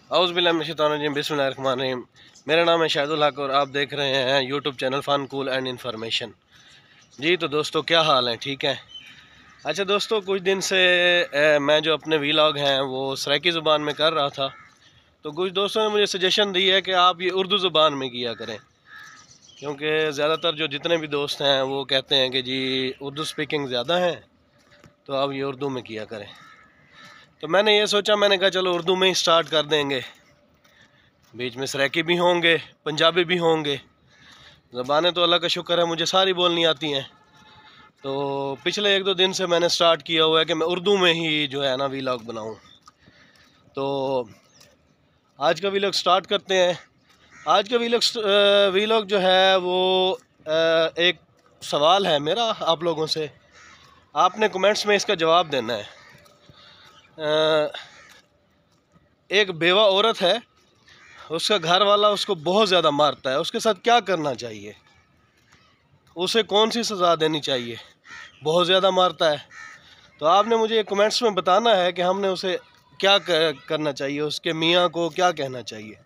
औज़ुबिल्लाहिमिनश्शैतानिर्रजीम बिस्मिल्लाहिर्रहमानिर्रहीम। मेरा नाम है शाहिदुल हक और आप देख रहे हैं YouTube channel fun cool and information. जी तो दोस्तों, क्या हाल है? ठीक है। अच्छा दोस्तों, कुछ दिन से मैं जो अपने वीलॉग हैं वो सराइकी ज़ुबान में कर रहा था, तो कुछ दोस्तों ने मुझे सजेशन दी है कि आप ये उर्दू ज़ुबान में किया करें, क्योंकि ज़्यादातर जो जितने भी दोस्त हैं वो कहते हैं कि जी उर्दू स्पीकिंग ज़्यादा है, तो आप ये उर्दू में किया करें। तो मैंने ये सोचा, मैंने कहा चलो उर्दू में ही स्टार्ट कर देंगे। बीच में सराइकी भी होंगे, पंजाबी भी होंगे। ज़बानें तो अल्लाह का शुक्र है मुझे सारी बोलनी आती हैं। तो पिछले 1-2 दिन से मैंने स्टार्ट किया हुआ है कि मैं उर्दू में ही जो है ना वीलॉग बनाऊं। तो आज का वीलॉग स्टार्ट करते हैं। आज का वीलॉग जो है वो एक सवाल है मेरा आप लोगों से, आपने कमेंट्स में इसका जवाब देना है। एक बेवा औरत है, उसका घर वाला उसको बहुत ज़्यादा मारता है, उसके साथ क्या करना चाहिए? उसे कौन सी सज़ा देनी चाहिए? बहुत ज़्यादा मारता है, तो आपने मुझे कमेंट्स में बताना है कि हमने उसे क्या करना चाहिए, उसके मियाँ को क्या कहना चाहिए।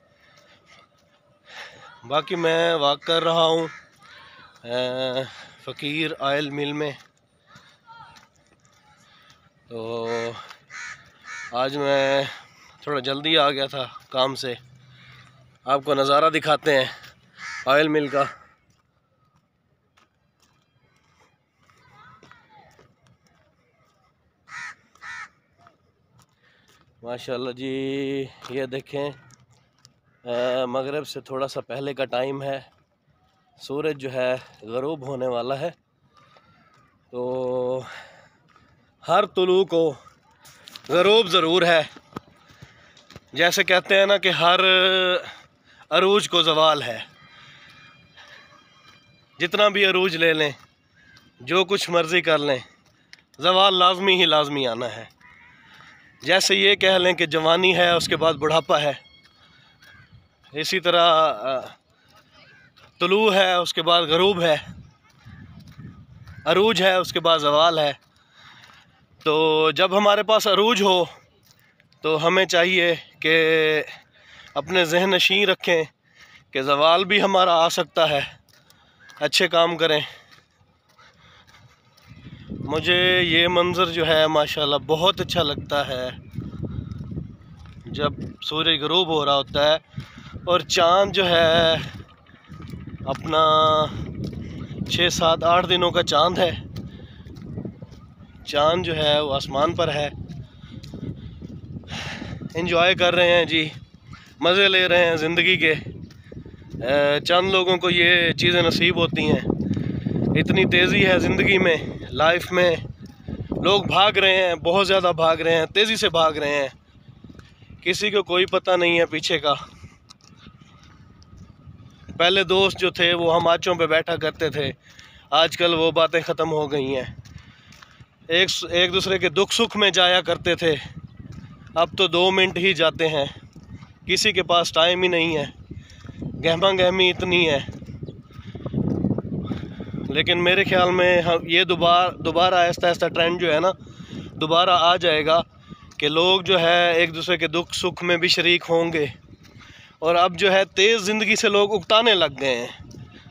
बाकी मैं वाक कर रहा हूँ फ़कीर ऑयल मिल में। तो आज मैं थोड़ा जल्दी आ गया था काम से, आपको नज़ारा दिखाते हैं ऑयल मिल का। माशाल्लाह जी, ये देखें, मगरिब से थोड़ा सा पहले का टाइम है, सूरज जो है ग़रूब होने वाला है। तो हर तुलू को ग़रूब ज़रूर है, जैसे कहते हैं ना कि हर अरूज को ज़वाल है। जितना भी अरूज ले लें, जो कुछ मर्ज़ी कर लें, ज़वाल लाजमी ही लाजमी आना है। जैसे ये कह लें कि जवानी है उसके बाद बुढ़ापा है, इसी तरह तुलू है उसके बाद ग़रूब है, अरूज है उसके बाद ज़वाल है। तो जब हमारे पास अरूज हो तो हमें चाहिए कि अपने ज़हन नशीं रखें कि ज़वाल भी हमारा आ सकता है, अच्छे काम करें। मुझे ये मंज़र जो है माशाल्लाह बहुत अच्छा लगता है, जब सूरज ग़रूब हो रहा होता है और चाँद जो है अपना 6-7-8 दिनों का चाँद है, चाँद जो है वो आसमान पर है। एंजॉय कर रहे हैं जी, मज़े ले रहे हैं ज़िंदगी के। चंद लोगों को ये चीज़ें नसीब होती हैं। इतनी तेज़ी है ज़िंदगी में, लाइफ में, लोग भाग रहे हैं, बहुत ज़्यादा भाग रहे हैं, तेज़ी से भाग रहे हैं, किसी को कोई पता नहीं है पीछे का। पहले दोस्त जो थे वो हम आँचों पे बैठा करते थे, आजकल वो बातें ख़त्म हो गई हैं। एक दूसरे के दुख सुख में जाया करते थे, अब तो 2 मिनट ही जाते हैं, किसी के पास टाइम ही नहीं है, गहमा गहमी इतनी है। लेकिन मेरे ख्याल में हम ये दोबारा आहिस्ता आहिस्ता ट्रेंड जो है ना दोबारा आ जाएगा कि लोग जो है एक दूसरे के दुख सुख में भी शरीक होंगे। और अब जो है तेज़ ज़िंदगी से लोग उकताने लग गए हैं।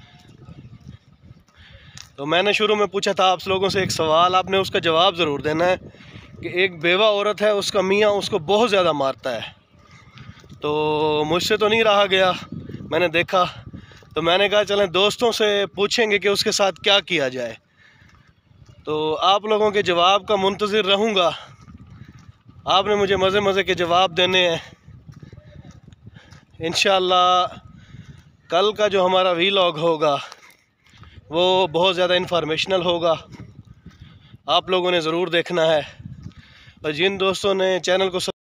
तो मैंने शुरू में पूछा था आप लोगों से एक सवाल, आपने उसका जवाब ज़रूर देना है कि एक बेवा औरत है, उसका मियाँ उसको बहुत ज़्यादा मारता है। तो मुझसे तो नहीं रहा गया, मैंने देखा, तो मैंने कहा चलें दोस्तों से पूछेंगे कि उसके साथ क्या किया जाए। तो आप लोगों के जवाब का मुंतज़िर रहूँगा, आपने मुझे मज़े मज़े के जवाब देने हैं। इंशाअल्लाह कल का जो हमारा वीलॉग होगा वो बहुत ज़्यादा इन्फॉर्मेशनल होगा, आप लोगों ने ज़रूर देखना है। और जिन दोस्तों ने चैनल को